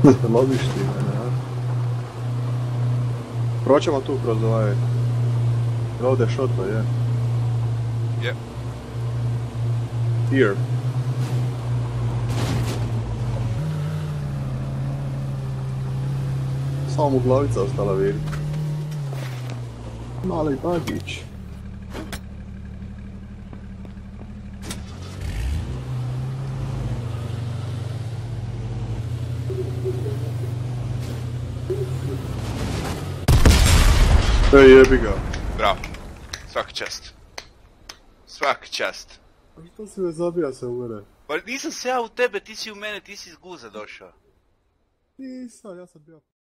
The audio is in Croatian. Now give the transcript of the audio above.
Lovišti, ne? Proćemo tu kroz ovaj... Ovdje šotno, je? Je. Here. Samo mu glavica ostala vidi. Mali bagić. Ej, jebi ga. Bravo. Svaka čast. Svaka čast. Što si me zabija se umere? Pa nisam se ja u tebe, ti si u mene, ti si iz guza došao. Nisam, ja sam bio...